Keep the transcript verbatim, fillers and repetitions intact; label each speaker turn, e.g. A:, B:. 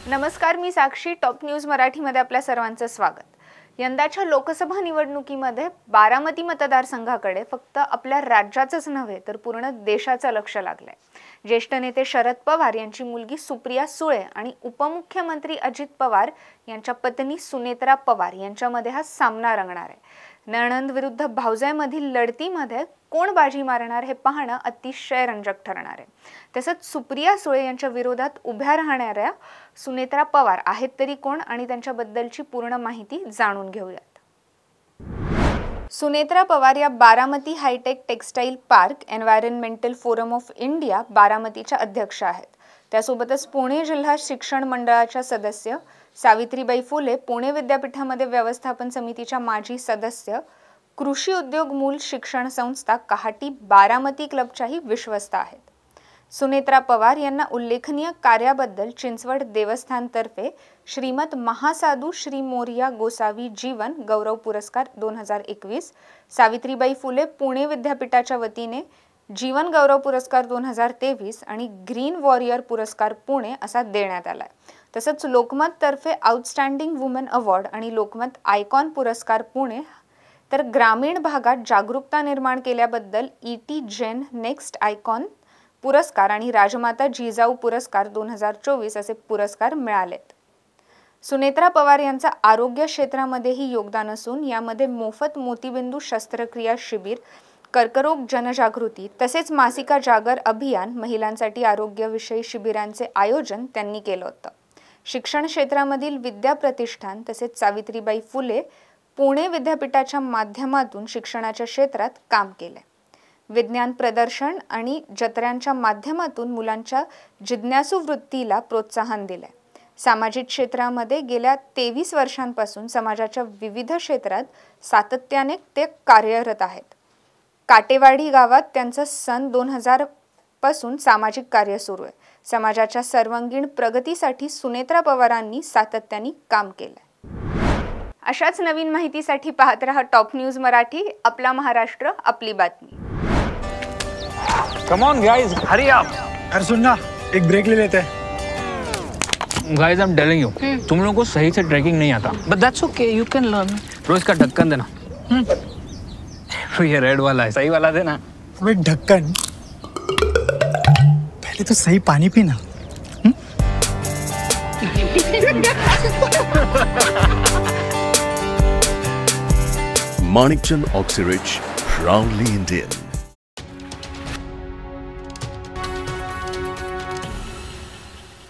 A: नमस्कार, मी साक्षी. Top news मराठीमध्ये आपल्या सर्वांचं स्वागत. यंदाच्या लोकसभा निवडणुकीमध्ये बारामती मतदारसंघाकडे फक्त आपल्या राज्याचंच नव्हे तर पूर्ण देशाचं लक्ष लागलंय. ज्येष्ठ नेते शरद पवार यांची मुलगी सुप्रिया सुळे आणि उपमुख्यमंत्री अजित पवार यांच्या पत्नी सुनेत्रा पवार यांच्यामध्ये हा सामना रंगणार आहे. नणंद विरुद्ध भावजाईमधील लढतीमध्ये कोण बाजी मारणार हे पाहणं अतिशय रंजक ठरणार आहे. तसंच सुप्रिया सुळे यांच्या विरोधात उभ्या राहणाऱ्या सुनेत्रा पवार आहेत तरी कोण आणि त्यांच्याबद्दलची पूर्ण माहिती जाणून घेऊयात. सुनेत्रा पवार या Baramati hi-tech textile park environmental forum of India बारामतीच्या अध्यक्ष आहेत. त्यासोबतच पुणे जिल्हा शिक्षण मंडळाच्या सदस्य, सावित्रीबाई फुले पुणे विद्यापीठामध्ये व्यवस्थापन समितीच्या माजी सदस्य, कृषी उद्योग मूल शिक्षण संस्था कहाटी बारामती क्लबच्याही विश्वस्त आहेत. सुनेत्रा पवार यांना उल्लेखनीय कार्याबद्दल चिंचवड देवस्थानतर्फे श्रीमत महासाधू श्री मोरया गोसावी जीवन गौरव पुरस्कार दोन हजार एकवीस, सावित्रीबाई फुले पुणे विद्यापीठाच्या वतीने जीवन गौरव पुरस्कार दोन हजार तेवीस आणि ग्रीन वॉरियर पुरस्कार पुणे असा देण्यात आलाय. तसंच लोकमत तर्फे आउटस्टँडिंग वुमन अवॉर्ड आणि लोकमत आयकॉन पुरस्कार पुणे, तर ग्रामीण भागात जागरूकता निर्माण केल्याबद्दल E T gen next icon पुरस्कार आणि राजमाता जिजाऊ पुरस्कार दोन हजार चोवीस असे पुरस्कार मिळालेत. सुनेत्रा पवार यांचा आरोग्य क्षेत्रामध्येही योगदान असून यामध्ये मोफत मोतीबिंदू शस्त्रक्रिया शिबिर, कर्करोग जनजागृती तसेच मासिका जागर अभियान, महिलांसाठी आरोग्यविषयी शिबिरांचे आयोजन त्यांनी केलं होतं. शिक्षण क्षेत्रामधील विद्या प्रतिष्ठान तसेच सावित्रीबाई फुले पुणे विद्यापीठाच्या माध्यमातून शिक्षणाच्या क्षेत्रात काम केले. विज्ञान प्रदर्शन आणि जत्र्यांच्या माध्यमातून मुलांच्या जिज्ञासू वृत्तीला प्रोत्साहन दिले. सामाजिक क्षेत्रामध्ये गेल्या तेवीस वर्षांपासून समाजाच्या विविध क्षेत्रात सातत्याने ते कार्यरत आहेत. काटेवाडी गावात त्यांचं सन दोन हजार पासून सामाजिक कार्य सुरू आहे. समाजाच्या सर्वांगीण प्रगतीसाठी सुनेत्रा पवारांनी सातत्याने काम केलं. अशाच नवीन माहितीसाठी पाहत रहा टॉप न्यूज मराठी. आपला महाराष्ट्र, आपली बातमी.
B: Come on guys, hurry up.
C: अरे सुन ना, एक ब्रेक ले लेते हैं.
B: Guys, I'm telling you, तुम लोगों को सही से ट्रैकिंग नहीं आता. But that's okay, you can learn. रोज का ढक्कन देना. ये रेड वाला है, सही वाला देना.
C: अबे ढक्कन, पहले तो सही पानी पीना.
D: Manikchand Oxyrich, proudly Indian.